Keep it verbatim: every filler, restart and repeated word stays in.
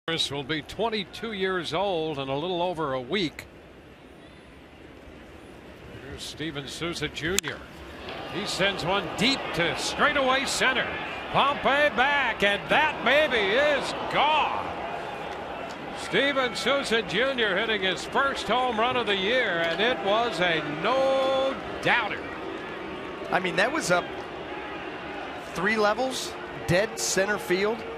Will be twenty-two years old in a little over a week. Here's Steven Souza Junior He sends one deep to straightaway center. Pompey back, and that baby is gone. Steven Souza Junior hitting his first home run of the year, and it was a no-doubter. I mean, that was up three levels, dead center field.